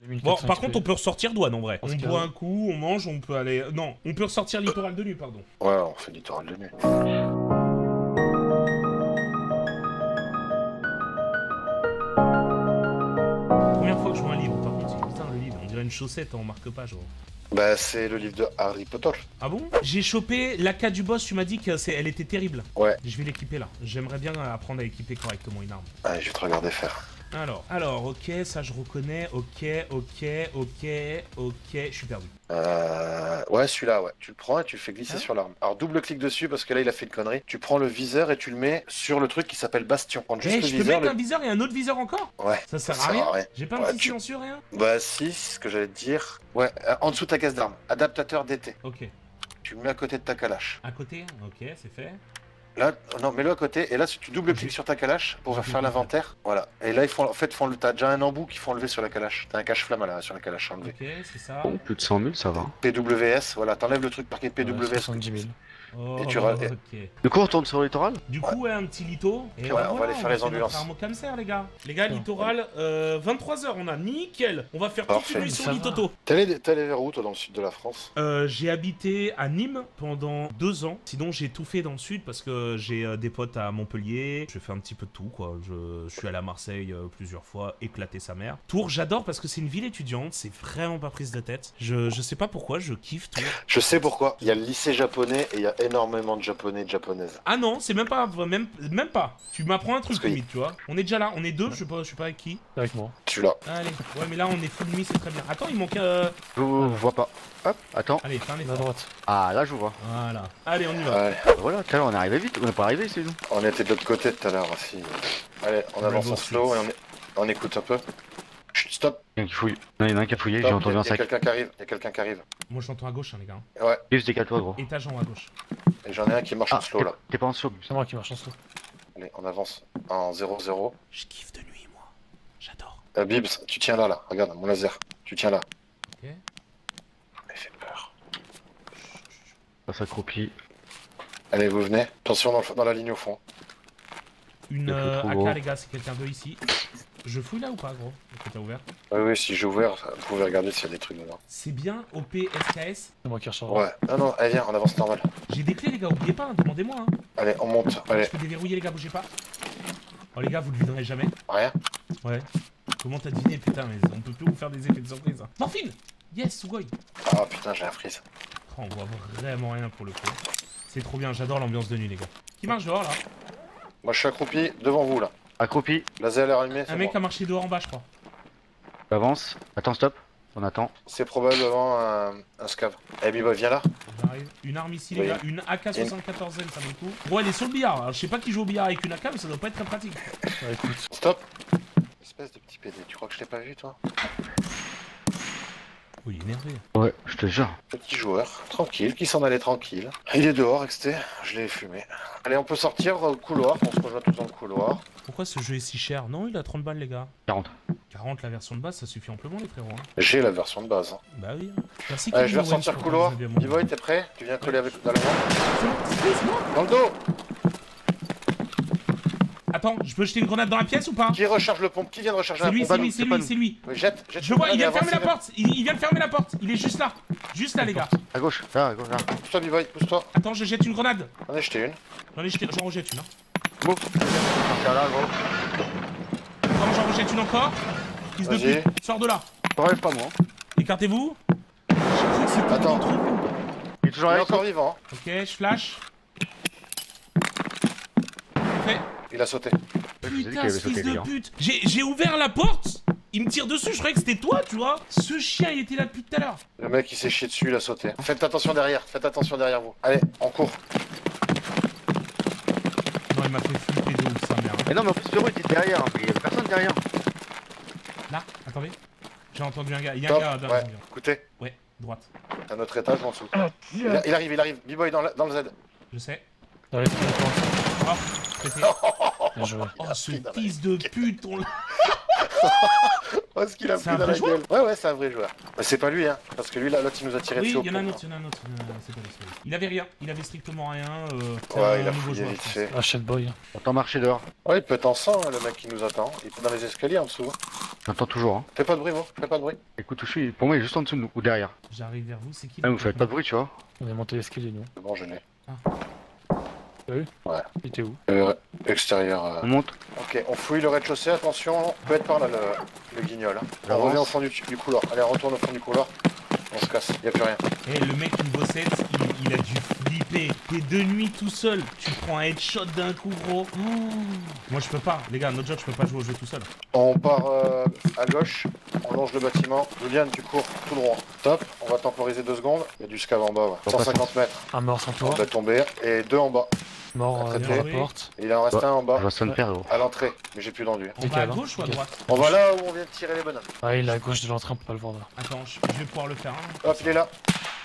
Bon, par contre, on peut ressortir douane en vrai. On boit un coup, on mange, on peut aller. Non, on peut ressortir littoral de nuit, pardon. Ouais, on fait littoral de nuit. Première fois que je vois un livre, par contre, c'est putain le livre, on dirait une chaussette en marque-page. Bah, c'est le livre de Harry Potter. Ah bon? J'ai chopé l'AK du boss, tu m'as dit qu'elle était terrible. Ouais. Je vais l'équiper là. J'aimerais bien apprendre à équiper correctement une arme. Allez, je vais te regarder faire. Alors, ok, ça je reconnais, ok, je suis perdu. Ouais, celui-là, ouais. Tu le prends et tu le fais glisser sur l'arme. Alors, double-clic dessus parce que là, il a fait une connerie. Tu prends le viseur et tu le mets sur le truc qui s'appelle Bastion. Prends juste le Je peux viseur. mettre un viseur et un autre viseur encore? Ouais. Ça sert à rien. J'ai pas un petit silencieux, rien? Bah, si, c'est ce que j'allais te dire. Ouais, en dessous de ta caisse d'armes. Adaptateur DT. Ok. Tu le mets à côté de ta calache. À côté? Ok, c'est fait. Là, non, mets-le à côté, et là, si tu double-cliques sur ta calache pour faire l'inventaire, voilà. Et là, t'as déjà un embout qu'il faut enlever sur la calache. T'as un cache-flamme sur la calache à enlever. Ok, c'est ça. Bon, plus de 100 000, ça va. PWS, voilà, t'enlèves le truc marqué PWS. 70 000. Oh, Et tu ok. Du coup, on retourne sur le littoral? Du coup, ouais, un petit litto. Et ouais, on va aller faire les ambulances. On va faire un les gars. Les gars, littoral, 23h, on a nickel. On va faire toute une mission litoto. T'es allé vers où, toi, dans le sud de la France? J'ai habité à Nîmes pendant 2 ans. Sinon, j'ai tout fait dans le sud parce que j'ai des potes à Montpellier. J'ai fait un petit peu de tout, quoi. Je suis allé à Marseille plusieurs fois, éclater sa mère. Tours, j'adore parce que c'est une ville étudiante. C'est vraiment pas prise de tête. Je sais pas pourquoi, je kiffe Tours. Je sais pourquoi. Il y a le lycée japonais et il y a énormément de japonais et de japonaises. Ah non, c'est même pas. Même pas. Tu m'apprends un truc limite, tu vois. On est déjà là, on est deux, je sais pas avec qui. Avec moi. Tu l'as. Allez, ouais, mais là on est full nuit, c'est très bien. Attends, il manque. Je vous vois pas. Hop, attends. Allez, fais un effort. À droite. Ah, là, je vous vois. Voilà. Allez, on y va. Ouais. Voilà, tout à l'heure, on est arrivé vite. On n'est pas arrivé, c'est nous. On était de l'autre côté tout à l'heure aussi. Allez, on avance en slow et on écoute un peu. Chut, stop. Il y en a qui fouille. Non, il y en a un qui a fouillé, j'ai Stop. entendu un Il y a sac. quelqu'un qui arrive. Il y a quelqu'un qui arrive. Moi je l'entends à gauche, hein, les gars. Ouais. Yves, décale-toi, gros. Étage en haut à gauche. Et j'en ai un qui marche en slow là. T'es pas en slow. C'est moi qui marche en slow. Allez, on avance en 0-0. Je kiffe de nuit, moi. J'adore. Bibs, tu tiens là. Regarde, mon laser. Tu tiens là. Ok. Il fait peur. Ça s'accroupit. Allez, vous venez. Attention dans la ligne au fond. Une trop gros. AK, les gars, si quelqu'un veut ici. Je fouille là ou pas, gros? Est-ce que t'as ouvert? Oui, si j'ai ouvert, vous pouvez regarder s'il y a des trucs dedans. C'est bien, OP, SKS. C'est moi qui recharge. Ouais. Non, allez, viens, on avance normal. J'ai des clés, les gars, oubliez pas, hein, demandez-moi. Hein. Allez, on monte. Allez. Je peux déverrouiller, les gars, bougez pas. Oh, les gars, vous le devinerez jamais. Rien. Ouais. Comment t'as deviné, putain, mais on peut plus vous faire des effets de surprise. Hein. Morphine! Yes, Sugoi! Ah putain, j'ai un freeze. Oh, on voit vraiment rien pour le coup. C'est trop bien, j'adore l'ambiance de nuit, les gars. Qui marche dehors, là? Moi, je suis accroupi devant vous là. Accroupi. Laser à allumé. Un mec a marché dehors en bas, je crois. Avance. Attends, stop. On attend. C'est probablement un scav. Eh, Biba, viens là. J'arrive. Une arme ici, les gars. Une AK-74L, ça vaut le coup. Bon, elle est sur le billard. Alors, je sais pas qui joue au billard avec une AK, mais ça doit pas être très pratique. Ouais, écoute. Stop. Espèce de petit PD. Tu crois que je t'ai pas vu, toi? Oui, il est énervé. Ouais, je te jure. Petit joueur, tranquille, qui s'en allait tranquille. Il est dehors, XT. Je l'ai fumé. Allez, on peut sortir au couloir. On se rejoint tous dans le couloir. Pourquoi ce jeu est si cher? Non, il a 30 balles, les gars. 40. 40, la version de base, ça suffit amplement, les frérots. Hein. J'ai la version de base. Bah oui. Merci. Allez, je vais ressortir le couloir. B-Boy, t'es prêt? Tu viens coller avec dans le vent. C'est moi. Dans le dos. Attends, je peux jeter une grenade dans la pièce ou pas? Qui recharge le pompe? Qui vient de recharger C'est la lui, pompe? c'est lui. Oui, jette. Je vois, il vient de fermer la porte. Il vient de fermer la porte. Il est juste là. Juste là, les gars. À gauche, là, à gauche, là. Pousse-toi, B-Boy, pousse-toi. Attends, je jette une grenade. J'en ai jeté une. J'en rejette une. Hein. Bon. Là, gros. Attends, j'en rejette une encore. Fils de Vas-y. pute, sors de là. Relève pas, moi. Écartez-vous. J'ai cru que c'était Attends. trop. Il est toujours Il est là. encore vivant. Ok, je flash. Fait. Il a sauté. Putain, ce fils de pute. J'ai ouvert la porte. Il me tire dessus, je croyais que c'était toi, tu vois. Ce chien, il était là depuis tout à l'heure. Le mec, il s'est chié dessus, il a sauté. Faites attention derrière vous. Allez, on court. Non, il m'a fait flipper de ouf, sa mère. Mais non, mais en plus, Pierrot était derrière. Il y avait personne derrière. Là, attendez. J'ai entendu un gars. Il y a Top. un gars Ouais, derrière. écoutez, Ouais, droite. à notre étage ou en dessous. Il arrive. B-Boy dans le Z. Je sais. Dans les portes. Oh, pété. Bien joué. Oh, ce fils de pute, on l'a. Oh, ce qu'il a C'est pris un dans vrai la joueur gueule. Ouais, c'est un vrai joueur. Mais c'est pas lui, hein. Parce que lui, là, l'autre, il nous a tiré Oui, dessus au il y en a un pompe. autre, c'est pas lui. Il avait rien, il avait strictement rien. Ouais, il a nouveau fouillé joueur, vite je pense. fait. Achète boy. J'entends marcher dehors. Ouais, il peut être en sang, hein, le mec qui nous attend. Il est dans les escaliers en dessous. J'entends toujours, hein. Fais pas de bruit, vous. Fais pas de bruit. Et écoute où je suis. Pour moi, il est juste en dessous de nous, ou derrière. J'arrive vers vous, c'est qui? Ah, vous faites pas de bruit, tu vois. On est monté l'escalier, nous. C'est bon, je l'ai. T'as vu? Ouais. Il était où? Extérieur. On monte. Ok, on fouille le rez-de-chaussée, attention, on peut être par là le guignol. Hein. On revient au fond du couloir. Allez, on retourne au fond du couloir. On se casse, y a plus rien. Eh, le mec niveau 7, il a dû flipper. T'es de nuit tout seul, tu prends un headshot d'un coup, gros. Oh. Moi, je peux pas. Les gars, notre job, je peux pas jouer au jeu tout seul. On part à gauche, on longe le bâtiment. Julian, tu cours tout droit. Top, on va temporiser 2 secondes. Il y a du scav en bas, ouais. 150 mètres. Un mort sans On toi. va tomber. Et 2 en bas. Mort Traité. derrière la porte. Et il en reste un en Je bas, vois son père, gros. à l'entrée. Mais j'ai plus d'enduit. On va à Nickel, hein. gauche ou à Ok. droite? On va là où on vient de tirer les bonhommes. Ah, il est à gauche de l'entrée, on peut pas le voir là. Attends, je vais pouvoir le faire. Hein. Hop, il est là.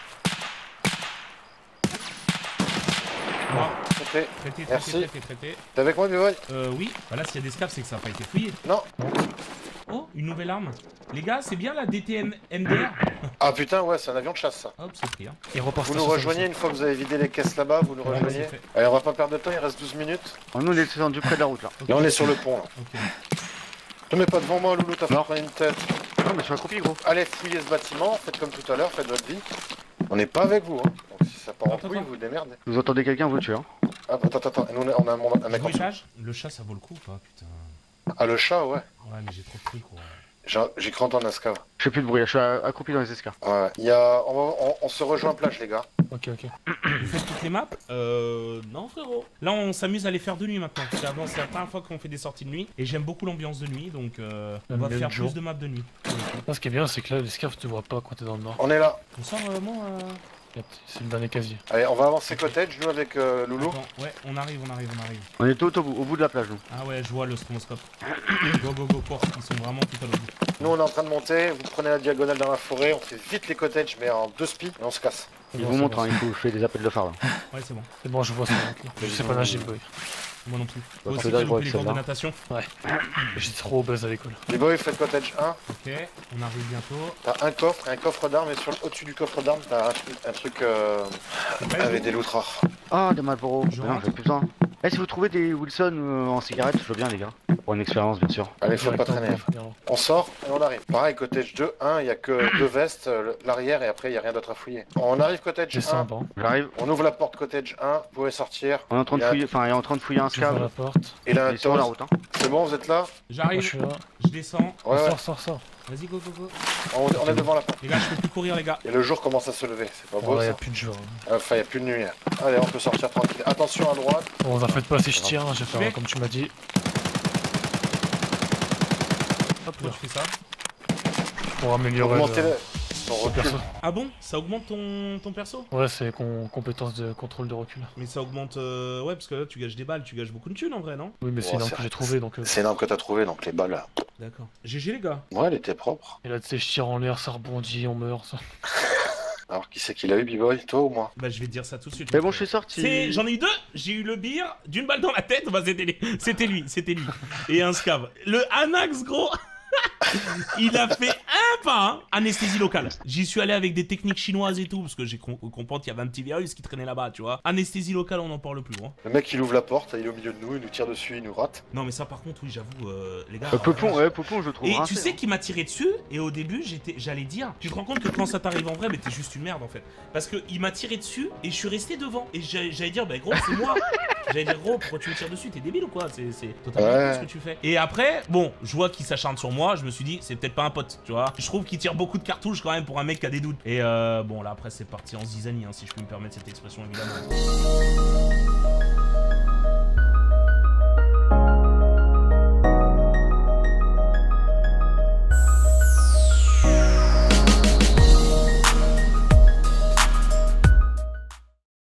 Mort. Traité. Traité, Merci. traité, traité, traité. T'es avec moi, B-Boy? Oui. Bah là, s'il y a des scavs, c'est que ça n'a pas été fouillé. Non. Oh, une nouvelle arme. Les gars, c'est bien la DTM MDR. Ah putain, ouais, c'est un avion de chasse, ça. Hop, c'est pris. Hein. Il repart Vous nous rejoignez une fois que vous avez vidé les caisses là-bas, vous nous Ouais, rejoignez. c'est fait. Allez, on va pas perdre de temps, il reste 12 minutes. Nous, on est descendu près de la route, là. Ok. Là, on est sur le pont, là. Ok. Te mets pas devant moi, Loulou, t'as fait Non. prendre une tête. Non, mais je suis accroupi, gros. Allez, fouillez ce bâtiment, faites comme tout à l'heure, faites votre vie. On n'est pas avec vous, hein. Donc si ça part en Attends, couille, attends. vous démerdez. Vous entendez quelqu'un, vous le tuez, hein. Ah, attends, nous, on a un mec en dessous. Bruitage. Le chat, ça vaut le coup ou pas, putain? Ah, le chat, ouais. Ouais, mais j'ai trop de trucs, quoi. J'ai cru entendre un scav. Je fais plus de bruit, là, je suis accroupi dans les escars. Ouais. Il y a... on se rejoint plage, les gars. Ok, ok. Vous faites toutes les maps? Non, frérot. Là, on s'amuse à les faire de nuit maintenant. Parce qu'avant, c'est la première fois qu'on fait des sorties de nuit. Et j'aime beaucoup l'ambiance de nuit, donc on va Même faire jour. plus de maps de nuit. Là, ce qui est bien, c'est que là, les scavs te voient pas quand t'es dans le nord. On est là. On sort vraiment C'est le dernier casier. Allez, on va avancer cottage, nous avec Loulou. Attends, ouais, on arrive. On est tout au bout de la plage, nous. Ah ouais, je vois le stromoscope. Go, course. Ils sont vraiment tout à l'autre bout. Nous, on est en train de monter, vous prenez la diagonale dans la forêt, on fait vite les cottages, mais en 2 speed, et on se casse. Il vous montre, hein, il faut que je fais des appels de phare, là. Ouais, c'est bon. C'est bon, je vois ça. Je sais pas nager, boy. Moi non plus. Bah, Toi aussi, celui-là, t'as je vois loupé les que cours de celle-là. natation? J'ai trop buzz à l'école. Les boys, faites cottage 1. Ok, on arrive bientôt. T'as un coffre d'armes, et au-dessus du coffre d'armes, t'as un truc C'est pas avec les des loutres rares. Ah, des Marlboro. Je Non, rentre. j'ai plus besoin. Eh, si vous trouvez des Wilson en cigarette, je veux bien, les gars. Pour une expérience, bien sûr. Allez, faut pas Directement, traîner. On sort et on arrive. Pareil, cottage 2, 1, il y a que 2 vestes, l'arrière, et après, il y a rien d'autre à fouiller. On arrive cottage Descends 1, en bas. J'arrive. on ouvre la porte cottage 1, vous pouvez sortir. On est en train de Il y a- fouiller, enfin, il est en train de fouiller un J'ouvre la scab. porte. Il a un Il est sur la toast. route, hein. C'est bon, vous êtes là? Moi, je J'arrive, suis là. je descends. Ouais, ouais. Sors. Vas-y, go. On est devant la porte. Les gars, je peux plus courir, les gars. Et le jour commence à se lever, c'est pas beau Ouais, ça? y'a plus de jour. Enfin, il n'y a plus de nuit. Allez, on peut sortir tranquille. Attention à droite. Bon, vous en faites pas si je tire, hein, je vais Mais- faire comme tu m'as dit. Hop, pourquoi tu fais ça? Pour améliorer Augmenter le ton recul. perso. Ah bon? Ça augmente ton perso? Ouais, c'est compétence de contrôle de recul. Mais ça augmente... Ouais, parce que là, tu gages des balles, tu gages beaucoup de thunes en vrai, non? Oui, mais c'est Oh, une arme c'est- que j'ai trouvé donc. C'est l'arme que t'as trouvé, donc les balles. D'accord. GG, les gars. Ouais, elle était propre. Et là, tu sais, je tire en l'air, ça rebondit, on meurt. Ça. Alors, qui c'est qui l'a eu, B-Boy? Toi ou moi? Bah, je vais te dire ça tout de suite. Mais bon, je suis sorti. J'en ai eu 2. J'ai eu le beer d'une balle dans la tête. Bah, c'était lui. Et un scav. Le Anax, gros. Il a fait un pas, hein. Anesthésie locale. J'y suis allé avec des techniques chinoises et tout, parce que j'ai compris qu'il y avait un petit virus qui traînait là-bas, tu vois. Anesthésie locale, on n'en parle plus, gros. Le mec, il ouvre la porte, il est au milieu de nous, il nous tire dessus, il nous rate. Non, mais ça, par contre, oui, j'avoue, les gars. Popon, ouais, Popon, je le trouve. Et tu rincé, sais hein. qui m'a tiré dessus, et au début j'allais dire, tu te rends compte que quand ça t'arrive en vrai, mais t'es juste une merde en fait. Parce que il m'a tiré dessus et je suis resté devant. Et j'allais dire, bah gros, c'est moi. J'allais dire, gros, pourquoi tu me tires dessus? T'es débile ou quoi? C'est totalement Ouais. con ce que tu fais. Et après, bon, je vois qu'il s'acharne sur moi, je me suis dit, c'est peut-être pas un pote, tu vois. Je trouve qu'il tire beaucoup de cartouches quand même pour un mec qui a des doutes. Et bon, là après, c'est parti en zizanie, hein, si je puis me permettre cette expression évidemment.